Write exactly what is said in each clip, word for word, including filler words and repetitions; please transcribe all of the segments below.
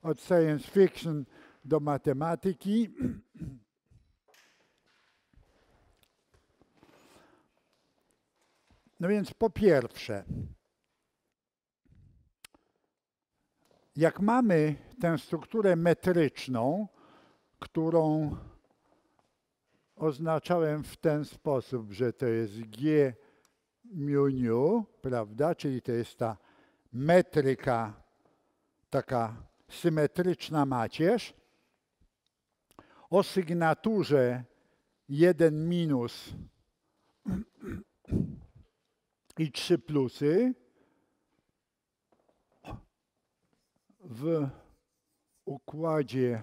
od science fiction do matematyki. No więc po pierwsze, jak mamy tę strukturę metryczną, którą oznaczałem w ten sposób, że to jest G mu nu, prawda, czyli to jest ta metryka, taka symetryczna macierz, o sygnaturze jeden minus i trzy plusy w układzie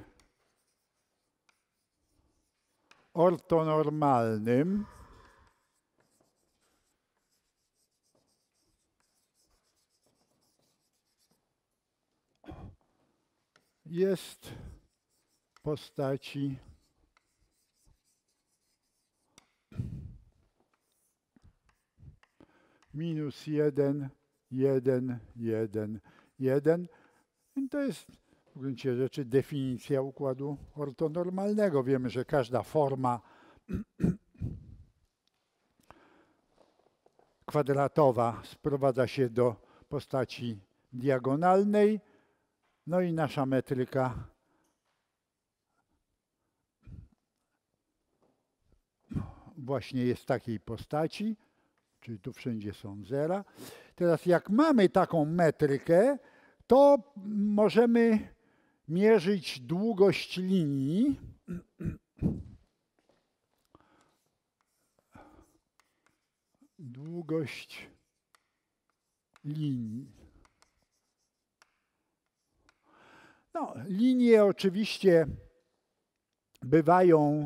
ortonormalnym jest w postaci minus jeden, jeden, jeden, jeden. I to jest w gruncie rzeczy definicja układu ortonormalnego. Wiemy, że każda forma kwadratowa sprowadza się do postaci diagonalnej. No i nasza metryka właśnie jest takiej postaci, czyli tu wszędzie są zera. Teraz jak mamy taką metrykę, to możemy mierzyć długość linii. Długość linii. No, linie oczywiście bywają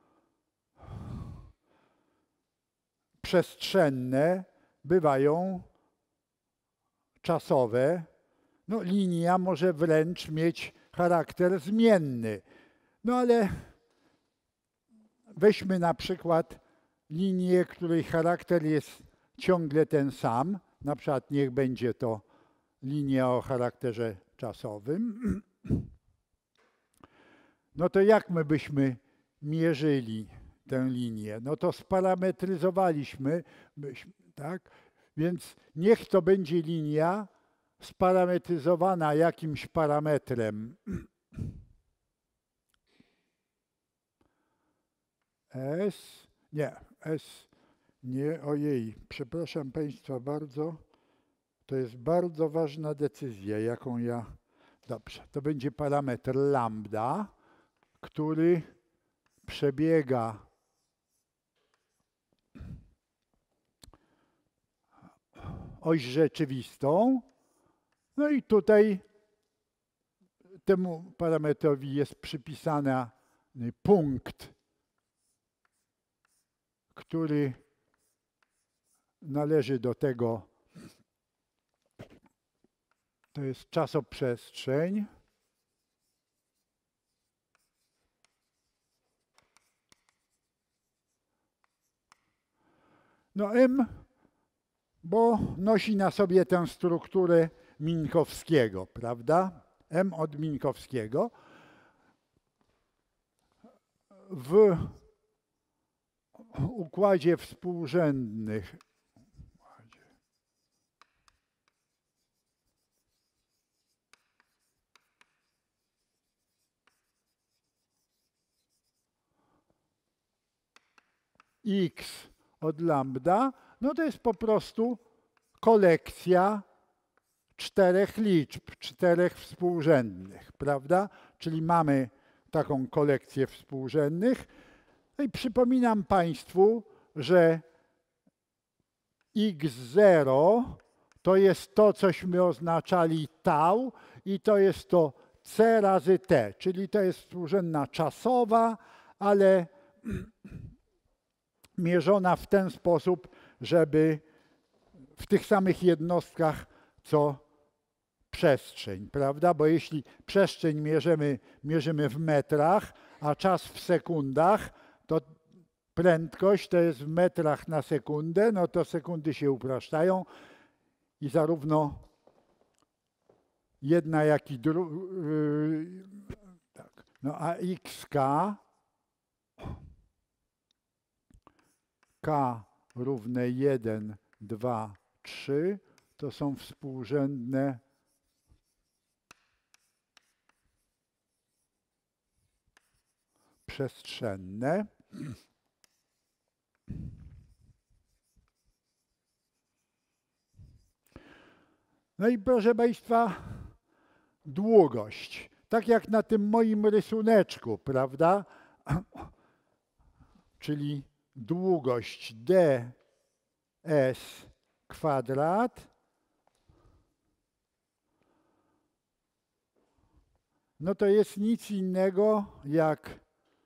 przestrzenne, bywają czasowe. No, linia może wręcz mieć charakter zmienny. No ale weźmy na przykład linię, której charakter jest ciągle ten sam. Na przykład niech będzie to linia o charakterze czasowym. No to jak my byśmy mierzyli tę linię? No to sparametryzowaliśmy, byśmy, tak? Więc niech to będzie linia sparametryzowana jakimś parametrem S, nie, S, nie, ojej, przepraszam Państwa bardzo, to jest bardzo ważna decyzja, jaką ja, dobrze, to będzie parametr lambda, który przebiega oś rzeczywistą. No i tutaj temu parametrowi jest przypisany punkt, który należy do tego, to jest czasoprzestrzeń. No M, bo nosi na sobie tę strukturę Minkowskiego, prawda? M od Minkowskiego. W układzie współrzędnych x od lambda, no to jest po prostu kolekcja czterech liczb, czterech współrzędnych, prawda? Czyli mamy taką kolekcję współrzędnych. No i przypominam Państwu, że x zero to jest to, cośmy oznaczali tau i to jest to c razy t, czyli to jest współrzędna czasowa, ale mierzona w ten sposób, żeby w tych samych jednostkach co przestrzeń, prawda? Bo jeśli przestrzeń mierzymy, mierzymy w metrach, a czas w sekundach, to prędkość to jest w metrach na sekundę, no to sekundy się upraszczają i zarówno jedna jak i druga, yy, tak. No a xk, k równe jeden, dwa, trzy, to są współrzędne przestrzenne. No i proszę Państwa, długość. Tak jak na tym moim rysuneczku, prawda? Czyli długość ds kwadrat no to jest nic innego jak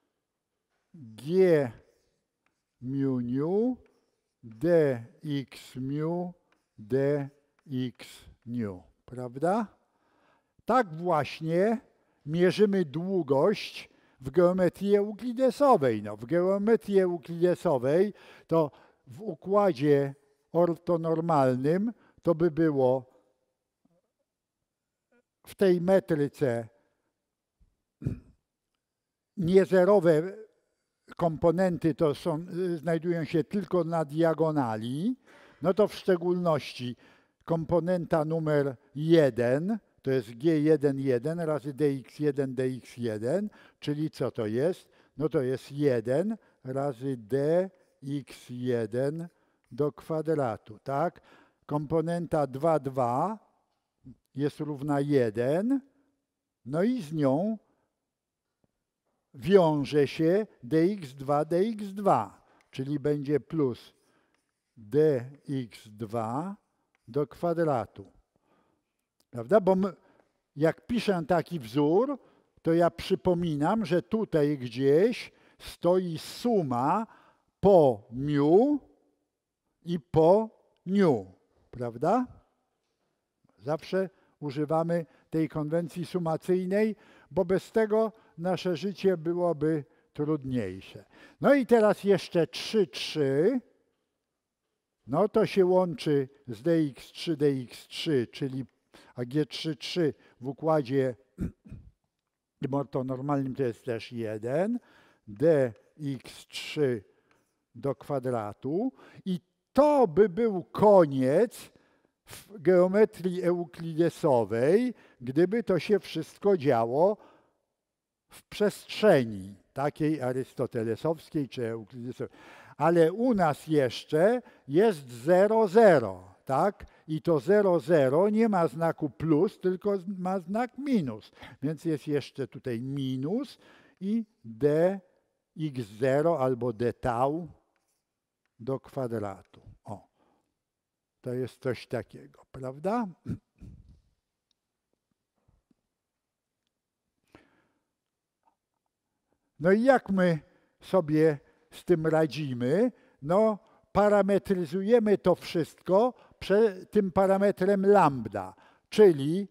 g mu nu dx mu dx nu, prawda? Tak właśnie mierzymy długość w geometrii euklidesowej. No, w geometrii euklidesowej to w układzie ortonormalnym to by było w tej metryce niezerowe komponenty to są, znajdują się tylko na diagonali, no to w szczególności komponenta numer jeden to jest g jeden jeden razy dx jeden dx jeden, czyli co to jest? No to jest jeden razy dx jeden do kwadratu, tak? Komponenta dwa, dwa jest równa jeden, no i z nią wiąże się dx dwa dx dwa, czyli będzie plus dx dwa do kwadratu. Prawda? Bo my, jak piszę taki wzór, to ja przypominam, że tutaj gdzieś stoi suma po mu i po nu. Prawda? Zawsze używamy tej konwencji sumacyjnej, bo bez tego nasze życie byłoby trudniejsze. No i teraz jeszcze trzy, trzy. No to się łączy z dx trzy dx trzy, czyli a g trzy, trzy w układzie ortonormalnym to jest też jeden, dx trzy do kwadratu i to by był koniec w geometrii euklidesowej, gdyby to się wszystko działo w przestrzeni takiej arystotelesowskiej czy euklidesowej. Ale u nas jeszcze jest zero, zero, tak? I to zero, zero nie ma znaku plus, tylko ma znak minus. Więc jest jeszcze tutaj minus i dx zero albo d tau do kwadratu. O, to jest coś takiego, prawda? No i jak my sobie z tym radzimy? No, parametryzujemy to wszystko przed tym parametrem lambda, czyli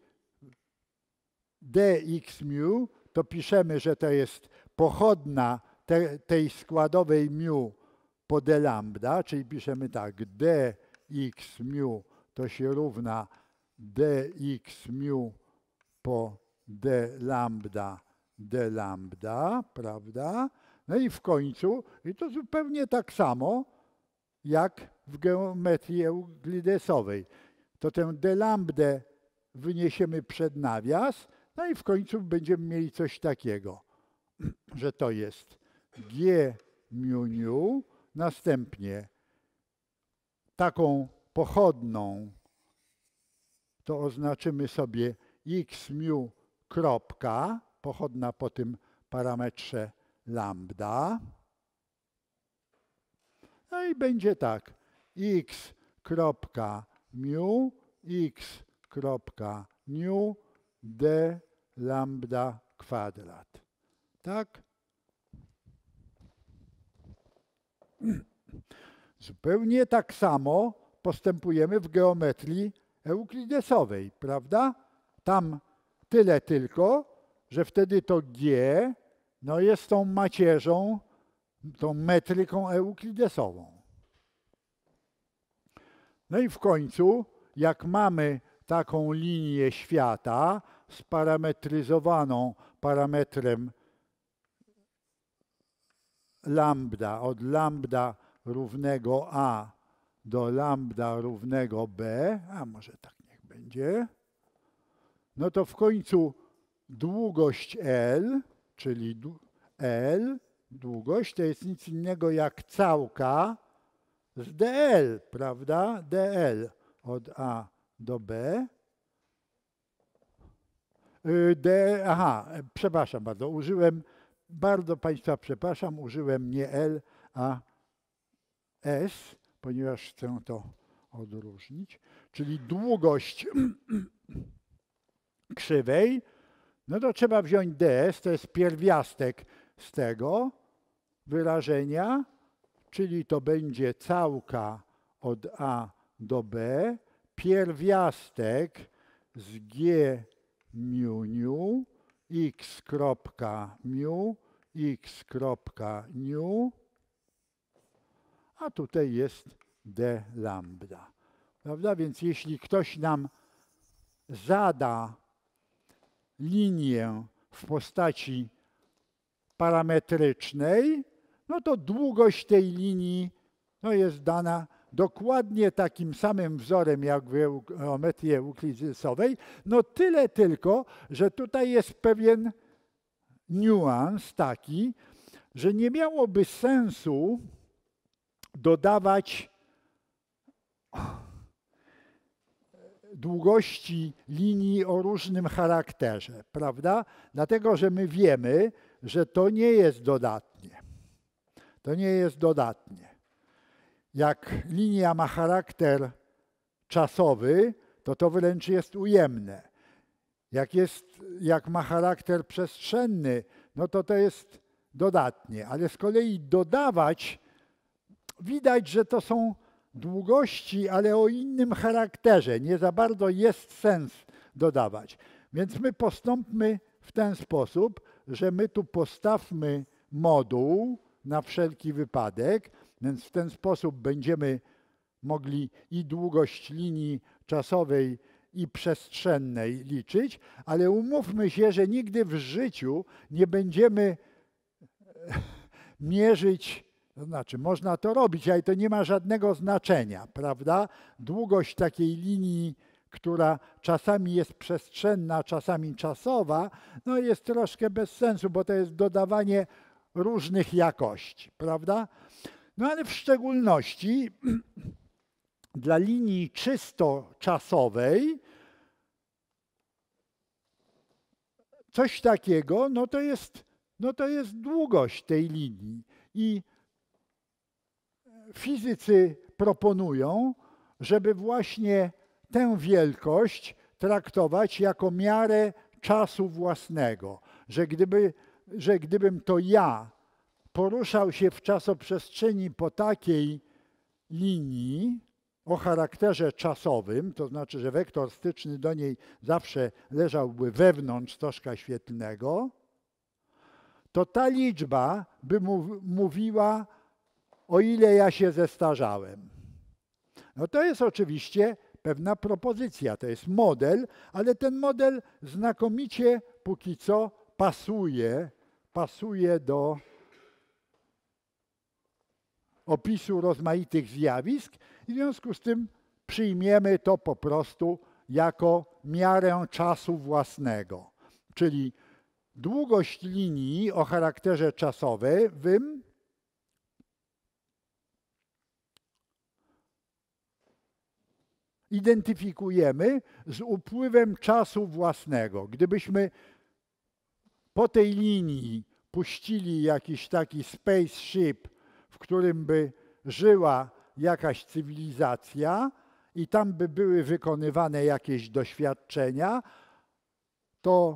dx mu, to piszemy, że to jest pochodna te, tej składowej mu po d lambda, czyli piszemy tak, dx mu to się równa dx mu po d lambda d lambda, prawda? No i w końcu, i to zupełnie tak samo jak w geometrii euklidesowej, to tę d lambdę wyniesiemy przed nawias, no i w końcu będziemy mieli coś takiego, że to jest g mu nu, następnie taką pochodną to oznaczymy sobie x mu kropka, pochodna po tym parametrze lambda. No i będzie tak, x kropka mu, x kropka nu, d lambda kwadrat. Tak? Zupełnie tak samo postępujemy w geometrii euklidesowej, prawda? Tam tyle tylko, że wtedy to G no jest tą macierzą, tą metryką euklidesową. No i w końcu, jak mamy taką linię świata sparametryzowaną parametrem lambda, od lambda równego a do lambda równego b, a może tak niech będzie, no to w końcu długość L, czyli L, długość to jest nic innego jak całka z dl, prawda? dl od a do b. D, aha, przepraszam bardzo, użyłem, bardzo Państwa przepraszam, użyłem nie L, a S, ponieważ chcę to odróżnić, czyli długość krzywej, no to trzeba wziąć ds, to jest pierwiastek z tego wyrażenia, czyli to będzie całka od a do b, pierwiastek z g mu nu, x kropka mu, x kropka nu, a tutaj jest d lambda. Prawda? Więc jeśli ktoś nam zada linię w postaci parametrycznej, no to długość tej linii no jest dana dokładnie takim samym wzorem jak w geometrii euklidysowej, no tyle tylko, że tutaj jest pewien niuans taki, że nie miałoby sensu dodawać długości linii o różnym charakterze, prawda? Dlatego, że my wiemy, że to nie jest dodatnie. To nie jest dodatnie. Jak linia ma charakter czasowy, to to wręcz jest ujemne. Jak, jest, jak ma charakter przestrzenny, no to to jest dodatnie. Ale z kolei dodawać, widać, że to są długości, ale o innym charakterze. Nie za bardzo jest sens dodawać. Więc my postąpmy w ten sposób, że my tu postawmy moduł na wszelki wypadek, więc w ten sposób będziemy mogli i długość linii czasowej i przestrzennej liczyć, ale umówmy się, że nigdy w życiu nie będziemy mierzyć, to znaczy można to robić, ale to nie ma żadnego znaczenia, prawda? Długość takiej linii, która czasami jest przestrzenna, czasami czasowa, no jest troszkę bez sensu, bo to jest dodawanie różnych jakości, prawda? No ale w szczególności dla linii czysto czasowej coś takiego, no to jest, no to jest długość tej linii. I fizycy proponują, żeby właśnie tę wielkość traktować jako miarę czasu własnego, że, gdyby, że gdybym to ja poruszał się w czasoprzestrzeni po takiej linii o charakterze czasowym, to znaczy, że wektor styczny do niej zawsze leżałby wewnątrz stożka świetlnego, to ta liczba by mówiła, o ile ja się zestarzałem. No to jest oczywiście pewna propozycja, to jest model, ale ten model znakomicie póki co pasuje, pasuje do opisu rozmaitych zjawisk i w związku z tym przyjmiemy to po prostu jako miarę czasu własnego, czyli długość linii o charakterze czasowym identyfikujemy z upływem czasu własnego. Gdybyśmy po tej linii puścili jakiś taki spaceship, w którym by żyła jakaś cywilizacja i tam by były wykonywane jakieś doświadczenia, to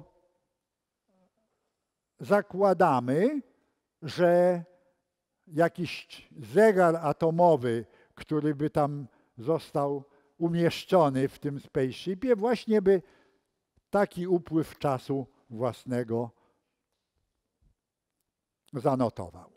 zakładamy, że jakiś zegar atomowy, który by tam został umieszczony w tym spaceshipie, właśnie by taki upływ czasu własnego zanotował.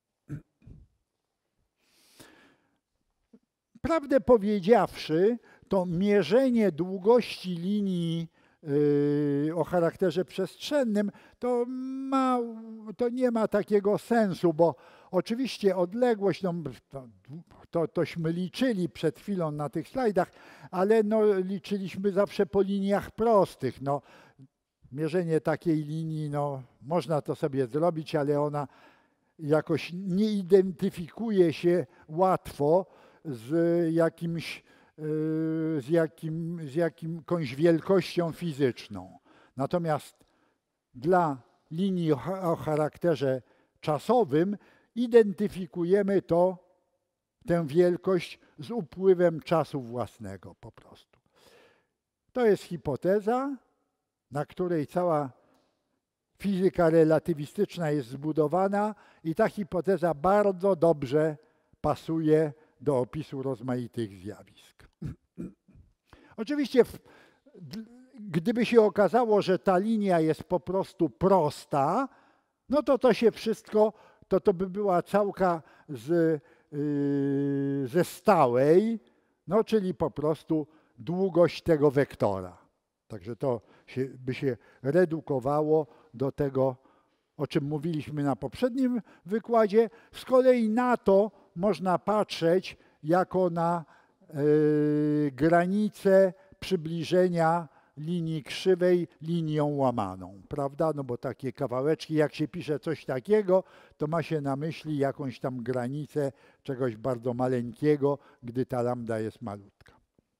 Prawdę powiedziawszy, to mierzenie długości linii yy, o charakterze przestrzennym to, ma, to nie ma takiego sensu, bo oczywiście odległość, no, to, to, tośmy liczyli przed chwilą na tych slajdach, ale no, liczyliśmy zawsze po liniach prostych. No, mierzenie takiej linii, no, można to sobie zrobić, ale ona jakoś nie identyfikuje się łatwo z jakimś, z jakim, z jakąś wielkością fizyczną. Natomiast dla linii o charakterze czasowym identyfikujemy to, tę wielkość z upływem czasu własnego po prostu. To jest hipoteza, na której cała fizyka relatywistyczna jest zbudowana i ta hipoteza bardzo dobrze pasuje do opisu rozmaitych zjawisk. Oczywiście, gdyby się okazało, że ta linia jest po prostu prosta, no to to się wszystko, to to by była całka z, yy, ze stałej, no czyli po prostu długość tego wektora. Także to się, by się redukowało do tego, o czym mówiliśmy na poprzednim wykładzie. Z kolei na to można patrzeć jako na yy, granicę przybliżenia linii krzywej linią łamaną, prawda? No bo takie kawałeczki, jak się pisze coś takiego, to ma się na myśli jakąś tam granicę czegoś bardzo maleńkiego, gdy ta lambda jest malutka.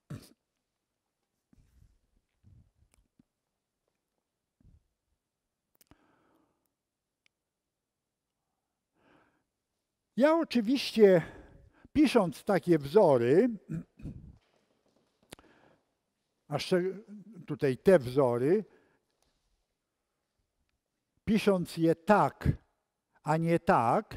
Ja oczywiście, pisząc takie wzory, a tutaj te wzory, pisząc je tak, a nie tak,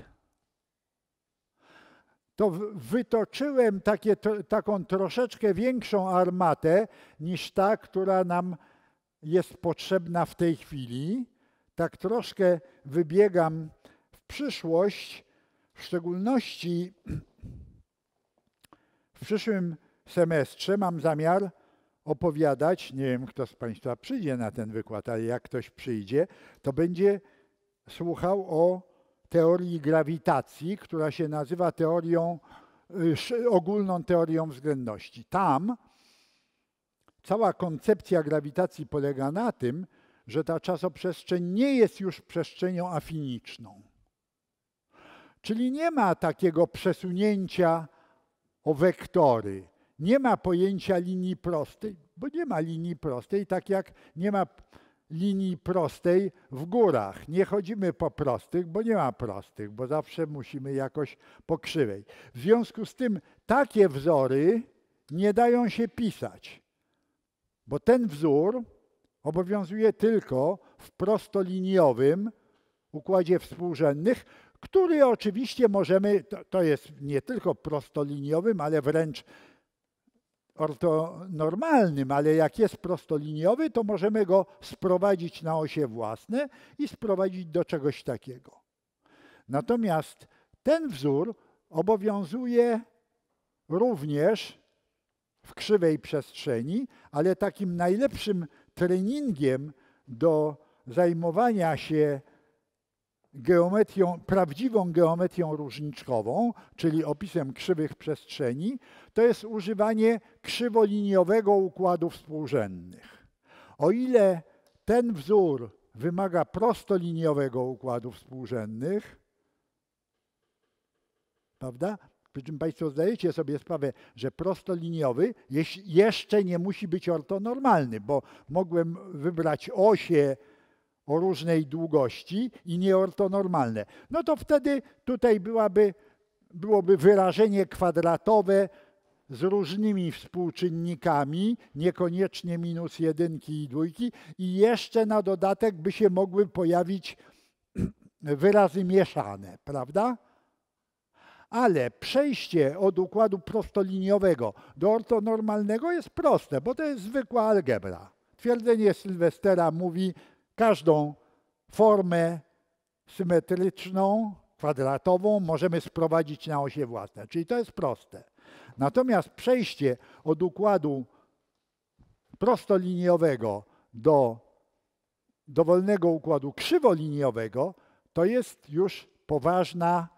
to wytoczyłem takie, taką troszeczkę większą armatę niż ta, która nam jest potrzebna w tej chwili. Tak troszkę wybiegam w przyszłość, w szczególności w przyszłym semestrze mam zamiar opowiadać, nie wiem kto z Państwa przyjdzie na ten wykład, ale jak ktoś przyjdzie, to będzie słuchał o teorii grawitacji, która się nazywa teorią, ogólną teorią względności. Tam cała koncepcja grawitacji polega na tym, że ta czasoprzestrzeń nie jest już przestrzenią afiniczną. Czyli nie ma takiego przesunięcia o wektory. Nie ma pojęcia linii prostej, bo nie ma linii prostej, tak jak nie ma linii prostej w górach. Nie chodzimy po prostych, bo nie ma prostych, bo zawsze musimy jakoś po krzywej. W związku z tym takie wzory nie dają się pisać, bo ten wzór obowiązuje tylko w prostoliniowym układzie współrzędnych, który oczywiście możemy, to, to jest nie tylko prostoliniowym, ale wręcz ortonormalnym, ale jak jest prostoliniowy, to możemy go sprowadzić na osie własne i sprowadzić do czegoś takiego. Natomiast ten wzór obowiązuje również w krzywej przestrzeni, ale takim najlepszym treningiem do zajmowania się geometrią, prawdziwą geometrią różniczkową, czyli opisem krzywych przestrzeni, to jest używanie krzywoliniowego układu współrzędnych. O ile ten wzór wymaga prostoliniowego układu współrzędnych, prawda? Przy czym Państwo zdajecie sobie sprawę, że prostoliniowy jeszcze nie musi być ortonormalny, bo mogłem wybrać osie o różnej długości i nieortonormalne. No to wtedy tutaj byłaby, byłoby wyrażenie kwadratowe z różnymi współczynnikami, niekoniecznie minus jedynki i dwójki, i jeszcze na dodatek by się mogły pojawić wyrazy mieszane, prawda? Ale przejście od układu prostoliniowego do ortonormalnego jest proste, bo to jest zwykła algebra. Twierdzenie Sylwestera mówi, każdą formę symetryczną, kwadratową możemy sprowadzić na osie własne. Czyli to jest proste. Natomiast przejście od układu prostoliniowego do dowolnego układu krzywoliniowego to jest już poważna,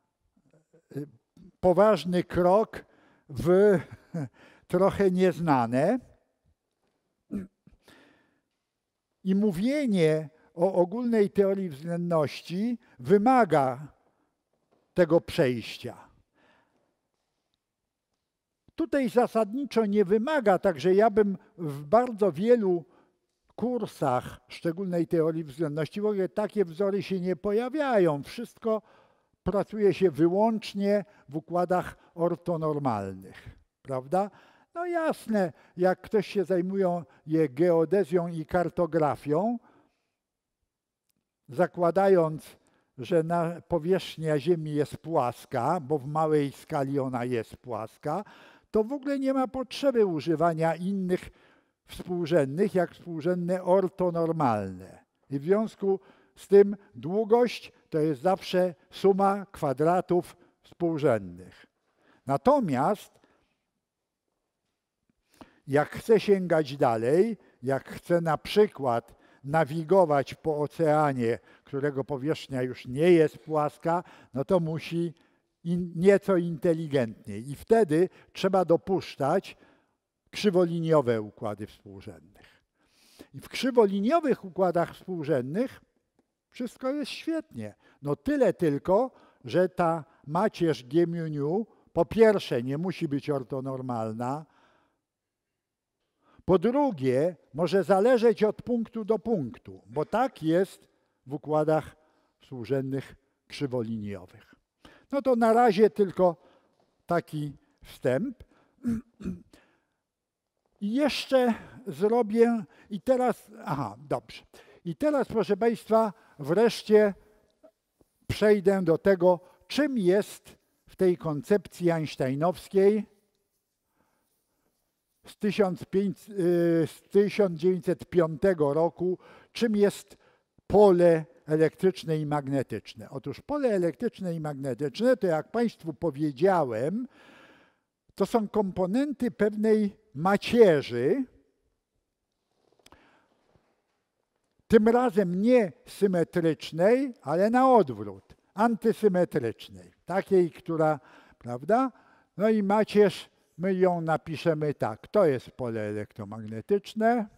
poważny krok w trochę nieznane. I mówienie o ogólnej teorii względności wymaga tego przejścia. Tutaj zasadniczo nie wymaga, także ja bym w bardzo wielu kursach szczególnej teorii względności, w ogóle takie wzory się nie pojawiają. Wszystko pracuje się wyłącznie w układach ortonormalnych, prawda? No jasne, jak ktoś się zajmuje geodezją i kartografią, zakładając, że na powierzchnia Ziemi jest płaska, bo w małej skali ona jest płaska, to w ogóle nie ma potrzeby używania innych współrzędnych jak współrzędne ortonormalne. I w związku z tym długość to jest zawsze suma kwadratów współrzędnych. Natomiast jak chcę sięgać dalej, jak chcę na przykład nawigować po oceanie, którego powierzchnia już nie jest płaska, no to musi in, nieco inteligentniej. I wtedy trzeba dopuszczać krzywoliniowe układy współrzędnych. I w krzywoliniowych układach współrzędnych wszystko jest świetnie. No tyle tylko, że ta macierz G mu nu po pierwsze nie musi być ortonormalna, po drugie może zależeć od punktu do punktu, bo tak jest w układach współrzędnych krzywoliniowych. No to na razie tylko taki wstęp. I jeszcze zrobię, i teraz, aha, dobrze. I teraz, proszę Państwa, wreszcie przejdę do tego, czym jest w tej koncepcji einsteinowskiej z, tysiąc dziewięćset piątego roku, czym jest pole elektryczne i magnetyczne. Otóż pole elektryczne i magnetyczne, to jak Państwu powiedziałem, to są komponenty pewnej macierzy, tym razem nie symetrycznej, ale na odwrót, antysymetrycznej, takiej, która, prawda? No i macierz, my ją napiszemy tak, to jest pole elektromagnetyczne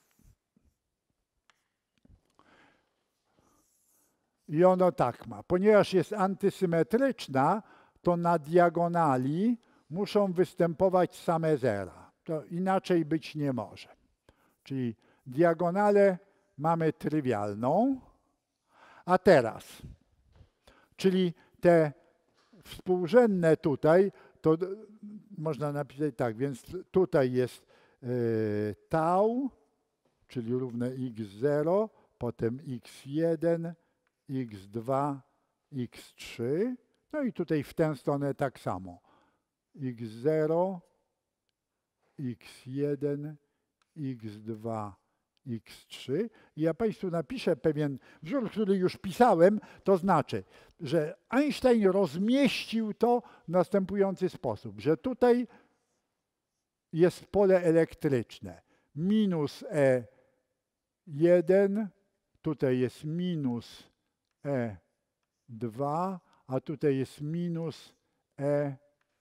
i ono tak ma. Ponieważ jest antysymetryczna, to na diagonali muszą występować same zera. To inaczej być nie może. Czyli diagonalę mamy trywialną, a teraz, czyli te współrzędne tutaj, to można napisać tak, więc tutaj jest y, tau, czyli równe x zero, potem x jeden, x dwa, x trzy, no i tutaj w tę stronę tak samo. x zero, x jeden, x dwa, x trzy. I ja Państwu napiszę pewien wzór, który już pisałem, to znaczy, że Einstein rozmieścił to w następujący sposób, że tutaj jest pole elektryczne minus E jeden, tutaj jest minus E dwa, a tutaj jest minus E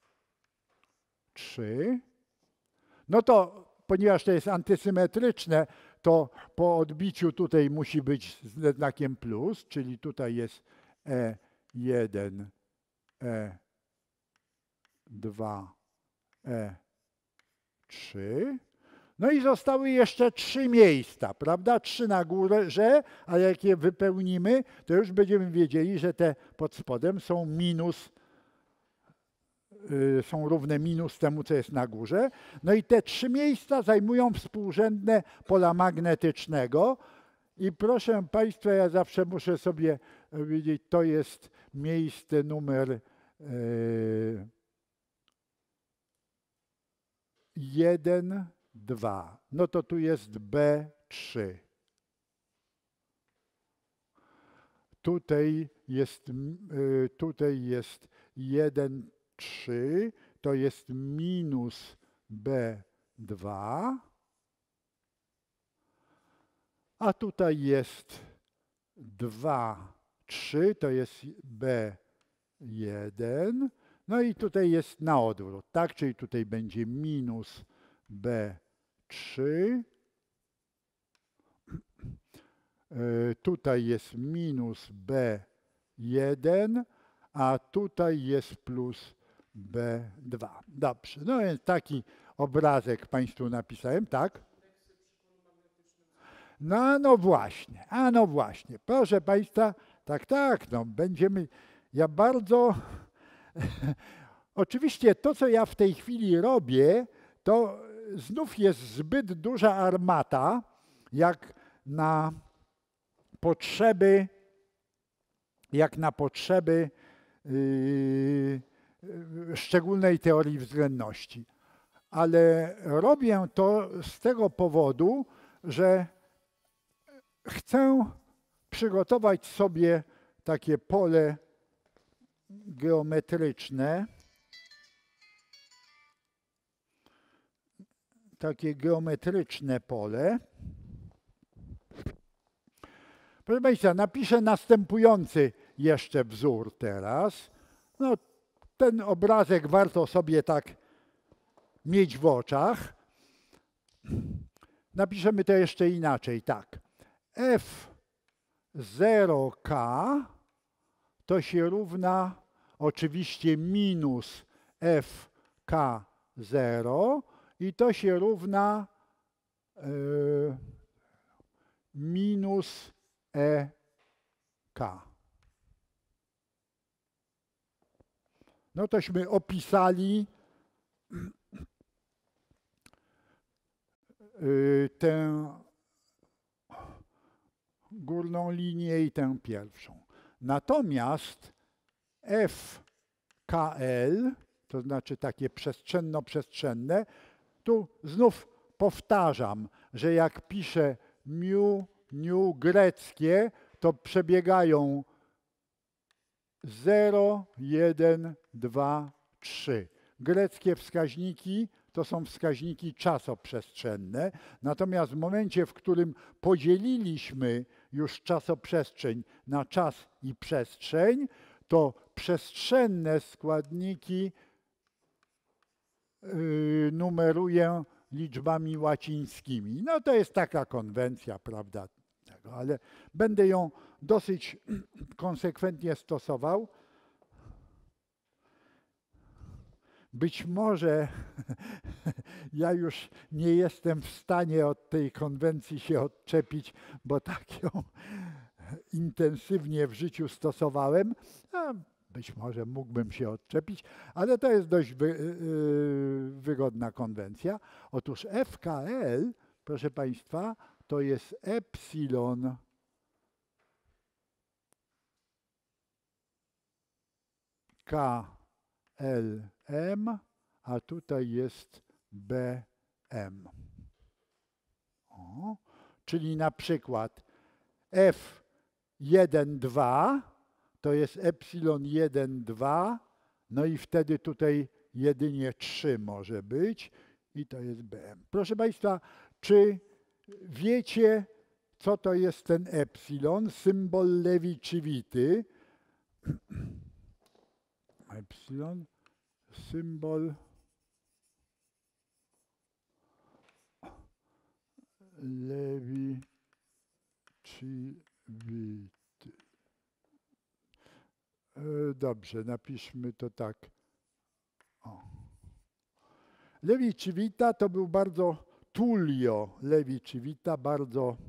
trzy. No to ponieważ to jest antysymetryczne, to po odbiciu tutaj musi być ze znakiem plus, czyli tutaj jest E jeden, E dwa, E trzy. No i zostały jeszcze trzy miejsca, prawda? Trzy na górze, ale jak je wypełnimy, to już będziemy wiedzieli, że te pod spodem są minus, yy, są równe minus temu, co jest na górze. No i te trzy miejsca zajmują współrzędne pola magnetycznego. I proszę Państwa, ja zawsze muszę sobie powiedzieć, to jest miejsce numer yy, jeden, dwa. No to tu jest B trzy. Tutaj jest, tutaj jest jeden, trzy. to jest minus B dwa, a tutaj jest dwa, trzy, to jest B jeden, no i tutaj jest na odwrót, tak? Czyli tutaj będzie minus B trzy, tutaj jest minus B jeden, a tutaj jest plus B dwa. Dobrze, no więc taki obrazek Państwu napisałem, tak? No, no właśnie, a no właśnie, proszę Państwa, tak, tak, no będziemy, ja bardzo, oczywiście to, co ja w tej chwili robię, to znów jest zbyt duża armata, jak na potrzeby, jak na potrzeby yy, szczególnej teorii względności. Ale robię to z tego powodu, że chcę przygotować sobie takie pole geometryczne, takie geometryczne pole. Proszę Państwa, napiszę następujący jeszcze wzór teraz. No, ten obrazek warto sobie tak mieć w oczach. Napiszemy to jeszcze inaczej, tak. F zero K to się równa oczywiście minus F K zero i to się równa yy, minus E K. No tośmy opisali yy, tę górną linię i tę pierwszą. Natomiast F K L, to znaczy takie przestrzenno-przestrzenne, tu znów powtarzam, że jak piszę miu, niu greckie, to przebiegają zero, jeden, dwa, trzy. Greckie wskaźniki to są wskaźniki czasoprzestrzenne, natomiast w momencie, w którym podzieliliśmy już czasoprzestrzeń na czas i przestrzeń, to przestrzenne składniki yy, numeruję liczbami łacińskimi. No to jest taka konwencja, prawda, tego, ale będę ją dosyć konsekwentnie stosował. Być może ja już nie jestem w stanie od tej konwencji się odczepić, bo tak ją intensywnie w życiu stosowałem. A być może mógłbym się odczepić, ale to jest dość wy, yy, wygodna konwencja. Otóż F K L, proszę Państwa, to jest epsilon K L M, a tutaj jest B M. O, czyli na przykład F jeden, dwa to jest epsilon jeden, dwa, no i wtedy tutaj jedynie trzy może być i to jest B M. Proszę Państwa, czy wiecie, co to jest ten epsilon? Symbol Levi-Civity. Epsilon, symbol Levi-Civity. Dobrze, napiszmy to tak. O. Levi-Civita to był bardzo, Tullio Levi-Civita, bardzo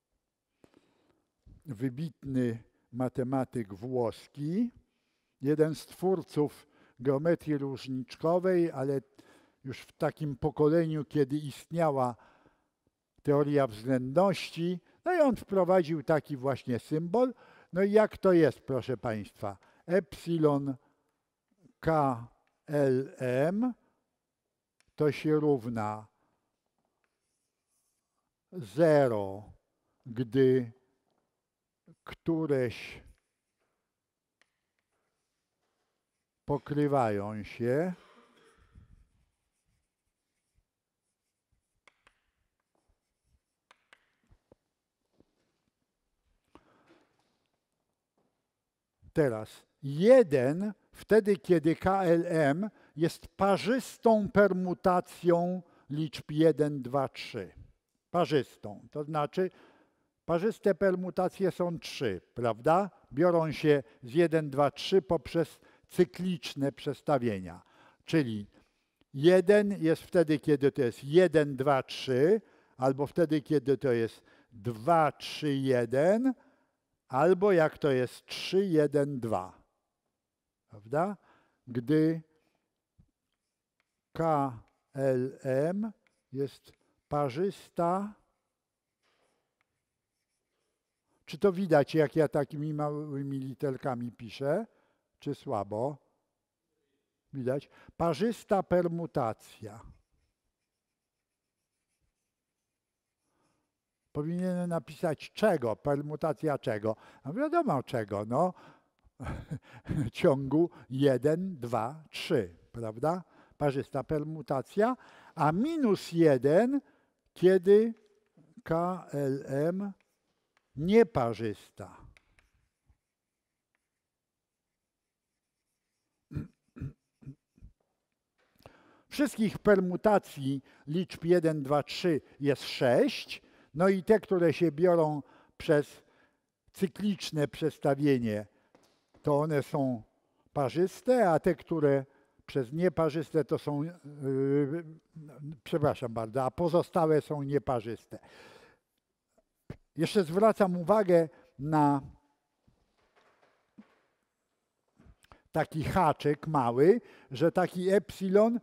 wybitny matematyk włoski. Jeden z twórców geometrii różniczkowej, ale już w takim pokoleniu, kiedy istniała teoria względności. No i on wprowadził taki właśnie symbol. No i jak to jest, proszę Państwa? Epsilon K L M to się równa zero, gdy któreś pokrywają się, Teraz jeden, wtedy kiedy K L M jest parzystą permutacją liczb jeden, dwa, trzy. Parzystą, to znaczy parzyste permutacje są trzy, prawda? Biorą się z jeden, dwa, trzy poprzez cykliczne przestawienia. Czyli jeden jest wtedy, kiedy to jest jeden, dwa, trzy, albo wtedy, kiedy to jest dwa, trzy, jeden, albo jak to jest trzy, jeden, dwa. Prawda? Gdy K L M jest parzysta. Czy to widać, jak ja takimi małymi literkami piszę? Czy słabo? Widać? Parzysta permutacja. Powinienem napisać czego? Permutacja czego? No wiadomo czego, no. Ciągu jeden, dwa, trzy, prawda? Parzysta permutacja, a minus jeden, kiedy K L M nieparzysta. Wszystkich permutacji liczb jeden, dwa, trzy jest sześć, no i te, które się biorą przez cykliczne przestawienie, to one są parzyste, a te, które przez nieparzyste to są, yy, przepraszam bardzo, a pozostałe są nieparzyste. Jeszcze zwracam uwagę na taki haczyk mały, że taki epsilon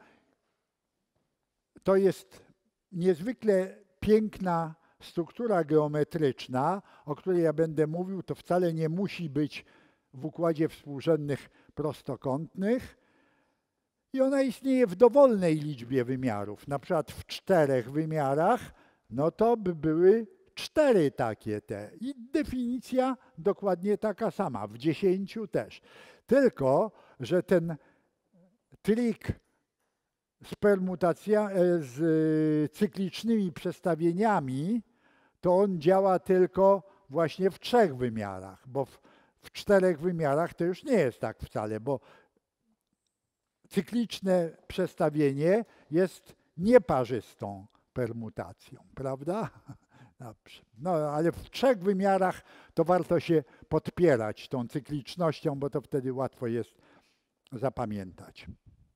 to jest niezwykle piękna struktura geometryczna, o której ja będę mówił, to wcale nie musi być w układzie współrzędnych prostokątnych i ona istnieje w dowolnej liczbie wymiarów, na przykład w czterech wymiarach, no to by były cztery takie te i definicja dokładnie taka sama, w dziesięciu też. Tylko, że ten trik z permutacja, z cyklicznymi przestawieniami, to on działa tylko właśnie w trzech wymiarach, bo w, w czterech wymiarach to już nie jest tak wcale, bo cykliczne przestawienie jest nieparzystą permutacją, prawda? Dobrze. No ale w trzech wymiarach to warto się podpierać tą cyklicznością, bo to wtedy łatwo jest zapamiętać.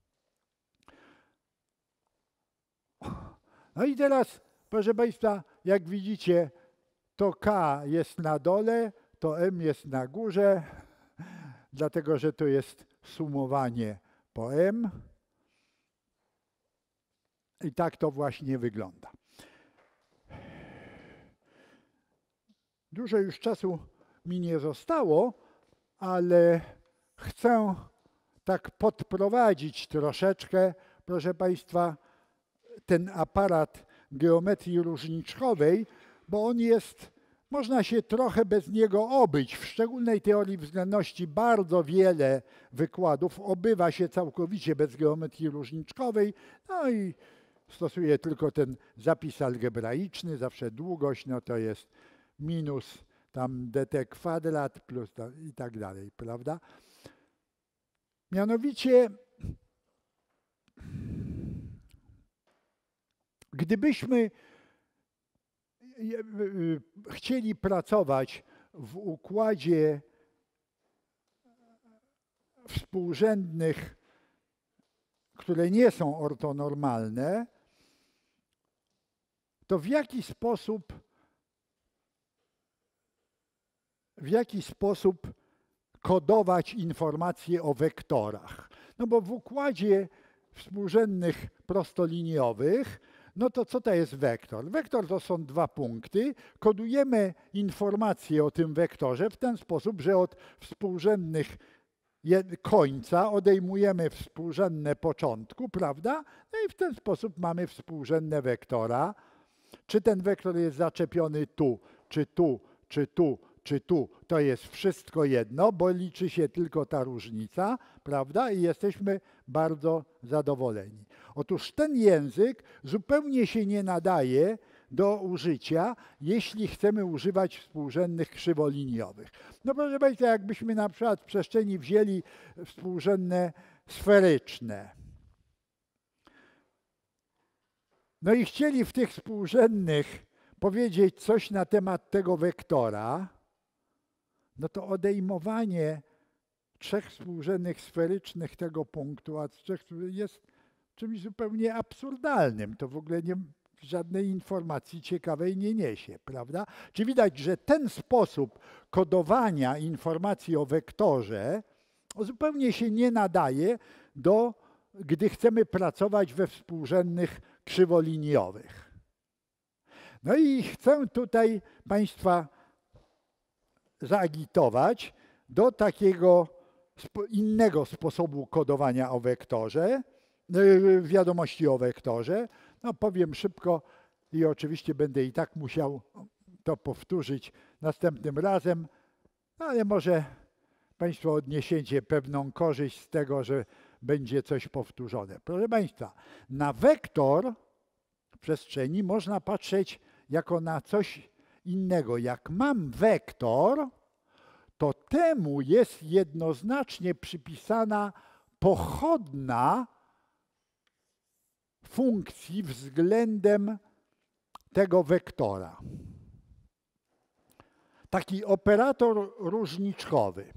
No i teraz, proszę Państwa, jak widzicie, to K jest na dole, to M jest na górze, dlatego że to jest sumowanie po M. I tak to właśnie wygląda. Dużo już czasu mi nie zostało, ale chcę tak podprowadzić troszeczkę, proszę Państwa, ten aparat geometrii różniczkowej, bo on jest, można się trochę bez niego obyć. W szczególnej teorii względności bardzo wiele wykładów obywa się całkowicie bez geometrii różniczkowej, no i stosuje tylko ten zapis algebraiczny, zawsze długość, no to jest minus tam dt kwadrat plus to, i tak dalej, prawda? Mianowicie, gdybyśmy chcieli pracować w układzie współrzędnych, które nie są ortonormalne, to w jaki sposób w jaki sposób kodować informacje o wektorach? No bo w układzie współrzędnych prostoliniowych, no to co to jest wektor? Wektor to są dwa punkty. Kodujemy informacje o tym wektorze w ten sposób, że od współrzędnych końca odejmujemy współrzędne początku, prawda? No i w ten sposób mamy współrzędne wektora. Czy ten wektor jest zaczepiony tu, czy tu, czy tu, czy tu, to jest wszystko jedno, bo liczy się tylko ta różnica, prawda? I jesteśmy bardzo zadowoleni. Otóż ten język zupełnie się nie nadaje do użycia, jeśli chcemy używać współrzędnych krzywoliniowych. No proszę Państwa, jakbyśmy na przykład w przestrzeni wzięli współrzędne sferyczne, no i chcieli w tych współrzędnych powiedzieć coś na temat tego wektora, no to odejmowanie trzech współrzędnych sferycznych tego punktu, a trzech jest czymś zupełnie absurdalnym. To w ogóle nie, żadnej informacji ciekawej nie niesie, prawda? Czy widać, że ten sposób kodowania informacji o wektorze zupełnie się nie nadaje do, gdy chcemy pracować we współrzędnych krzywoliniowych. No i chcę tutaj Państwa zaagitować do takiego innego sposobu kodowania o wektorze, wiadomości o wektorze. No powiem szybko i oczywiście będę i tak musiał to powtórzyć następnym razem, no ale może Państwo odniesiecie pewną korzyść z tego, że będzie coś powtórzone. Proszę Państwa, na wektor w przestrzeni można patrzeć jako na coś innego. Jak mam wektor, to temu jest jednoznacznie przypisana pochodna funkcji względem tego wektora. Taki operator różniczkowy.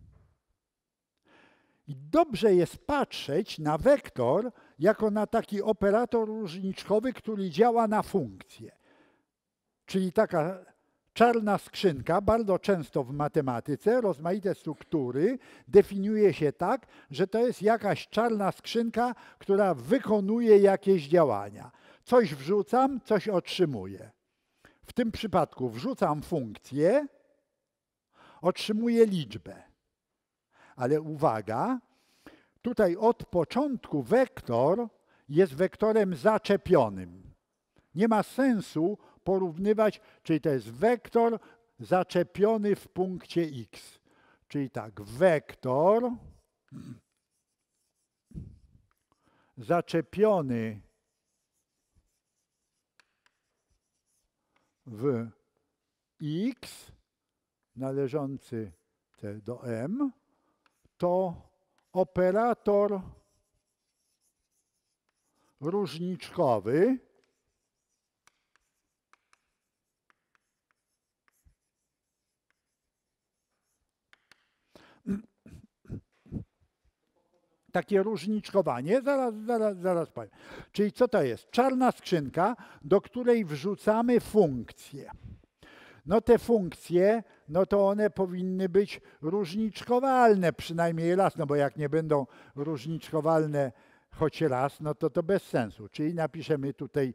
I dobrze jest patrzeć na wektor jako na taki operator różniczkowy, który działa na funkcję. Czyli taka czarna skrzynka, bardzo często w matematyce, rozmaite struktury definiuje się tak, że to jest jakaś czarna skrzynka, która wykonuje jakieś działania. Coś wrzucam, coś otrzymuję. W tym przypadku wrzucam funkcję, otrzymuję liczbę. Ale uwaga, tutaj od początku wektor jest wektorem zaczepionym. Nie ma sensu porównywać, czyli to jest wektor zaczepiony w punkcie x. Czyli tak, wektor zaczepiony w x należący do m to operator różniczkowy takie różniczkowanie, zaraz, zaraz, zaraz powiem. Czyli co to jest? Czarna skrzynka, do której wrzucamy funkcje. No te funkcje, no to one powinny być różniczkowalne przynajmniej raz, no bo jak nie będą różniczkowalne choć raz, no to to bez sensu. Czyli napiszemy tutaj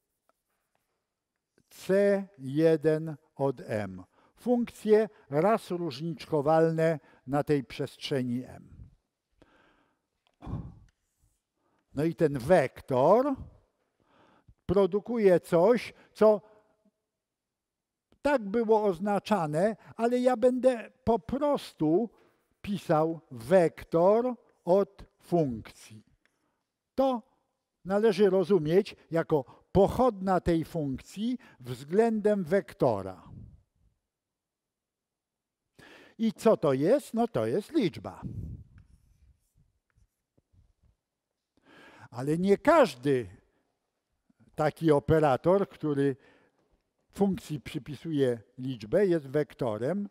C jeden od M. Funkcje raz różniczkowalne na tej przestrzeni M. No i ten wektor produkuje coś, co tak było oznaczane, ale ja będę po prostu pisał wektor od funkcji. To należy rozumieć jako pochodna tej funkcji względem wektora. I co to jest? No to jest liczba. Ale nie każdy taki operator, który funkcji przypisuje liczbę, jest wektorem,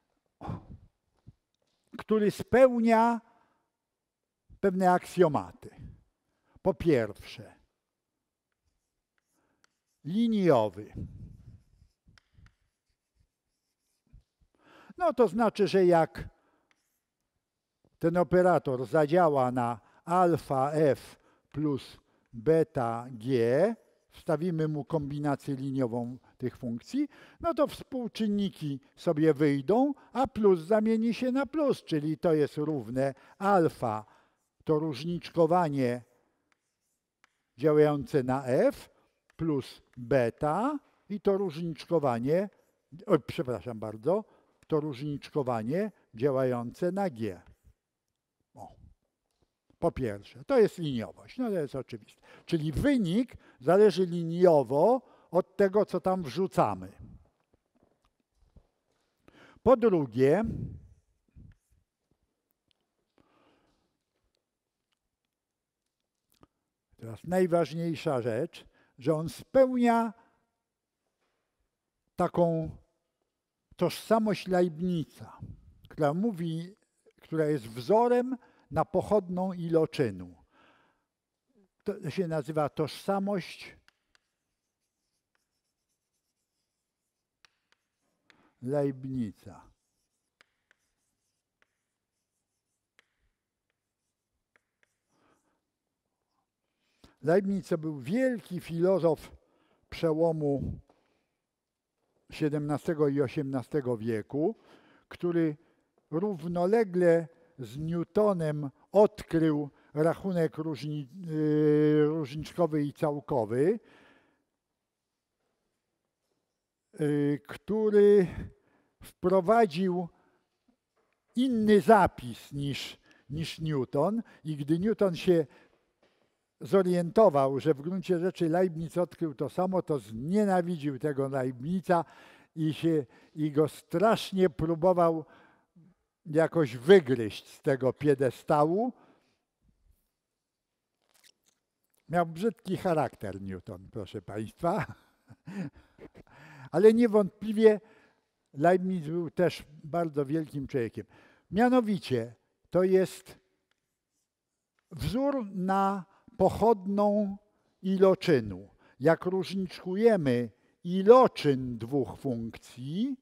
który spełnia pewne aksjomaty. Po pierwsze, liniowy. No to znaczy, że jak ten operator zadziała na alfa f plus beta g, wstawimy mu kombinację liniową tych funkcji, no to współczynniki sobie wyjdą, a plus zamieni się na plus, czyli to jest równe alfa, to różniczkowanie działające na f, plus beta i to różniczkowanie, o, przepraszam bardzo, to różniczkowanie działające na g. O. Po pierwsze, to jest liniowość, no to jest oczywiste. Czyli wynik zależy liniowo od tego, co tam wrzucamy. Po drugie, teraz najważniejsza rzecz, że on spełnia taką tożsamość Leibnica, która mówi, która jest wzorem na pochodną iloczynu. To się nazywa tożsamość Leibnica. Leibniz to był wielki filozof przełomu siedemnastego i osiemnastego wieku, który równolegle z Newtonem odkrył rachunek różni, yy, różniczkowy i całkowy, yy, który wprowadził inny zapis niż, niż Newton i gdy Newton się zorientował, że w gruncie rzeczy Leibniz odkrył to samo, to znienawidził tego Leibnica i, się, i go strasznie próbował jakoś wygryźć z tego piedestału. Miał brzydki charakter Newton, proszę Państwa, ale niewątpliwie Leibniz był też bardzo wielkim człowiekiem. Mianowicie to jest wzór na pochodną iloczynu. Jak różniczkujemy iloczyn dwóch funkcji,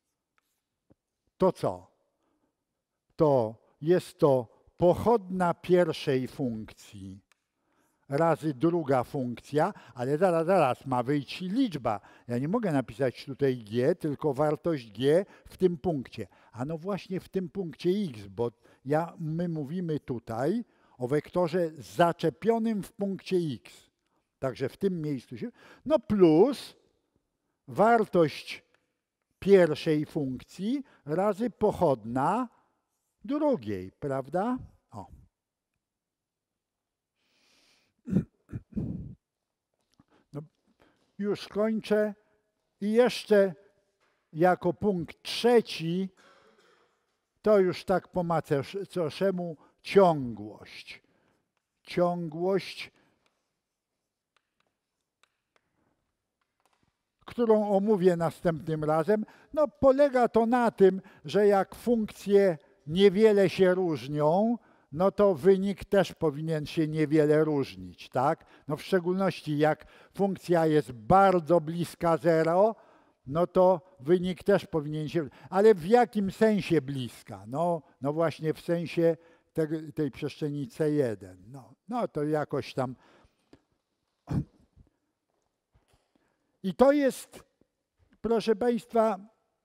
to co? To jest to pochodna pierwszej funkcji razy druga funkcja, ale zaraz, zaraz, ma wyjść liczba. Ja nie mogę napisać tutaj g, tylko wartość g w tym punkcie. A no właśnie w tym punkcie x, bo ja, my mówimy tutaj o wektorze zaczepionym w punkcie x. Także w tym miejscu się... No plus wartość pierwszej funkcji razy pochodna drugiej, prawda? O. No, już kończę i jeszcze jako punkt trzeci to już tak po macoszemu ciągłość. Ciągłość, którą omówię następnym razem, no polega to na tym, że jak funkcje niewiele się różnią, no to wynik też powinien się niewiele różnić, tak? No w szczególności jak funkcja jest bardzo bliska zero, no to wynik też powinien się... Ale w jakim sensie bliska? No, no właśnie w sensie tej, tej przestrzeni C jeden. No, no to jakoś tam... I to jest, proszę Państwa,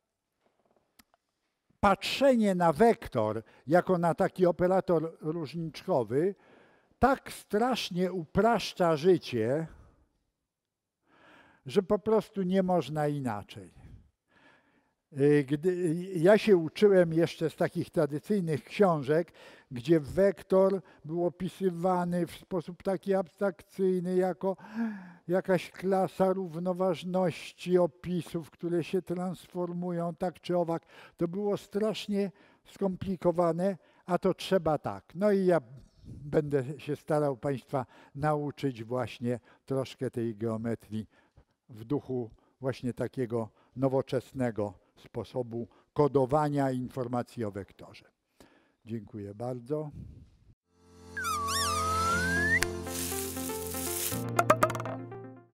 patrzenie na wektor jako na taki operator różniczkowy tak strasznie upraszcza życie, że po prostu nie można inaczej. Gdy ja się uczyłem jeszcze z takich tradycyjnych książek, gdzie wektor był opisywany w sposób taki abstrakcyjny jako jakaś klasa równoważności opisów, które się transformują tak czy owak. To było strasznie skomplikowane, a to trzeba tak. No i ja będę się starał Państwa nauczyć właśnie troszkę tej geometrii w duchu właśnie takiego nowoczesnego sposobu kodowania informacji o wektorze. Dziękuję bardzo.